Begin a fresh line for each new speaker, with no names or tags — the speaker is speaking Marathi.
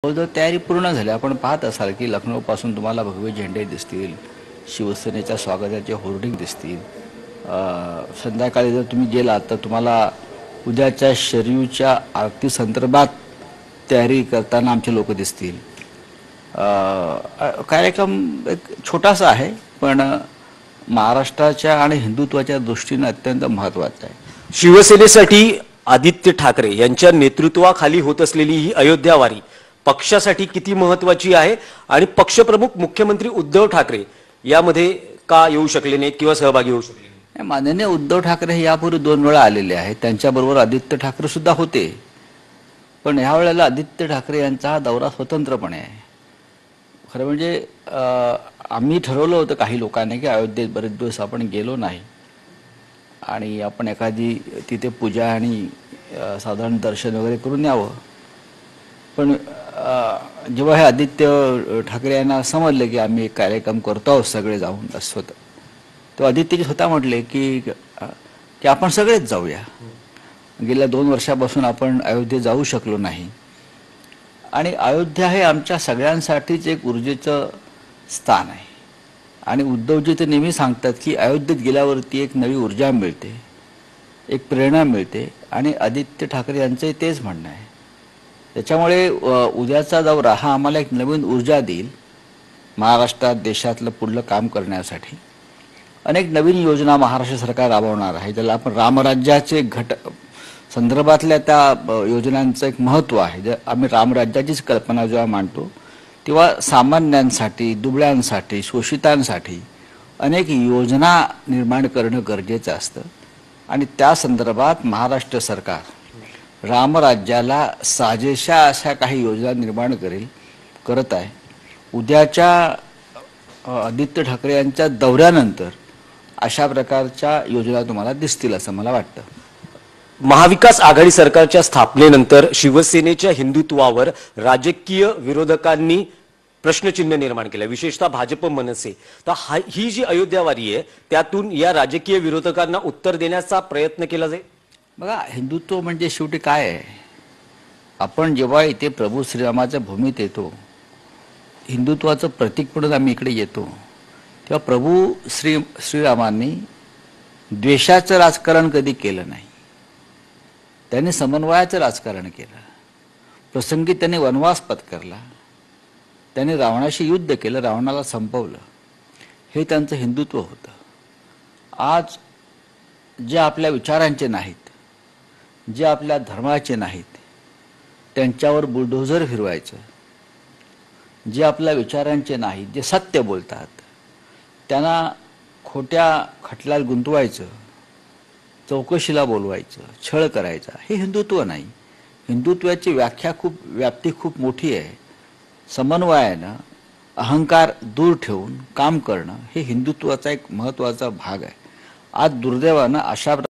जर तयारी पूर्ण झाली, आपण पाहत असाल की लखनौपासून तुम्हाला भगवे झेंडे दिसतील, शिवसेनेच्या स्वागताचे होर्डिंग दिसतील. संध्याकाळी जर तुम्ही गेलात तर तुम्हाला उद्याच्या शरयूच्या आरती संदर्भात तयारी करताना आमचे लोक दिसतील. कार्यक्रम एक छोटासा आहे, पण महाराष्ट्राच्या आणि हिंदुत्वाच्या दृष्टीने अत्यंत महत्त्वाचा आहे.
शिवसेनेसाठी आदित्य ठाकरे यांच्या नेतृत्वाखाली होत असलेली ही अयोध्या वारी पक्षासाठी किती महत्त्वाची आहे आणि पक्षप्रमुख मुख्यमंत्री उद्धव ठाकरे यामध्ये का येऊ शकले नाहीत किंवा सहभागी होऊ शकले नाहीत?
माननीय उद्धव ठाकरे हे यापूर्वी 2 वेळा आलेले आहेत. त्यांच्याबरोबर आदित्य ठाकरे सुद्धा होते. पण ह्या वेळेला आदित्य ठाकरे यांचा हा दौरा स्वतंत्रपणे आहे. खरं म्हणजे आम्ही ठरवलं होतं काही लोकांनी की अयोध्येत बरेच दिवस आपण गेलो नाही आणि आपण एखादी तिथे पूजा आणि साधारण दर्शन वगैरे करून यावं. पण जेव्हा हे आदित्य ठाकरे यांना समजलं की आम्ही एक कार्यक्रम करतो आहोत सगळे जाऊन स्वतः, तेव्हा आदित्यजी स्वतः म्हटले की आपण सगळेच जाऊया. गेल्या 2 वर्षापासून आपण अयोध्येत जाऊ शकलो नाही आणि अयोध्या हे आमच्या सगळ्यांसाठीच एक ऊर्जेचं स्थान आहे. आणि उद्धवजी ते नेहमी सांगतात की अयोध्येत गेल्यावरती एक नवी ऊर्जा मिळते, एक प्रेरणा मिळते आणि आदित्य ठाकरे यांचंही तेच म्हणणं आहे. त्याच्यामुळे उद्याचा दौरा हा आम्हाला एक नवीन ऊर्जा देईल. महाराष्ट्रात देशातलं पुढलं काम करण्यासाठी अनेक नवीन योजना महाराष्ट्र सरकार राबवणार आहे. ज्याला आपण रामराज्याचे संदर्भातल्या त्या योजनांचं एक महत्त्व आहे. जर आम्ही रामराज्याचीच कल्पना जेव्हा मांडतो तेव्हा सामान्यांसाठी, दुबळ्यांसाठी, शोषितांसाठी अनेक योजना निर्माण करणं गरजेचं असतं आणि त्या संदर्भात महाराष्ट्र सरकार रामराज्याला साजेशा अशा काही योजना निर्माण करत आहे. उद्याच्या आदित्य ठाकरे यांच्या दौऱ्यानंतर अशा प्रकारच्या योजना तुम्हाला दिसतील असं मला वाटतं.
महाविकास आघाडी सरकारच्या स्थापनेनंतर शिवसेनेच्या हिंदुत्वावर राजकीय विरोधकांनी प्रश्नचिन्ह निर्माण केलं, विशेषतः भाजप, मनसे. तर ही जी अयोध्या वारी आहे त्यातून या राजकीय विरोधकांना उत्तर देण्याचा प्रयत्न केला जाईल.
बघा, हिंदुत्व म्हणजे शेवटी काय आहे? आपण जेव्हा इथे प्रभू श्रीरामाच्या भूमीत येतो, हिंदुत्वाचं प्रतीक म्हणून आम्ही इकडे येतो, तेव्हा प्रभू श्रीरामांनी द्वेषाचं राजकारण कधी केलं नाही. त्यांनी समन्वयाचं राजकारण केलं. प्रसंगी त्यांनी वनवास पत्करला, त्यांनी रावणाशी युद्ध केलं, रावणाला संपवलं. हे त्यांचं हिंदुत्व होतं. आज जे आपल्या विचारांचे नाहीत, जे आपल्या धर्माचे नाहीत, त्यांच्यावर बुलडोझर फिरवायचं. जे आपल्या विचारांचे नाहीत, जे सत्य बोलतात, त्यांना खोट्या खटल्यात गुंतवायचं, चौकशीला बोलवायचं, छळ करायचा, हे हिंदुत्व नाही. हिंदुत्वाची व्याप्ती खूप मोठी आहे. समन्वयानं, अहंकार दूर ठेवून काम करणं हे हिंदुत्वाचा एक महत्त्वाचा भाग आहे. आज दुर्दैवानं अशा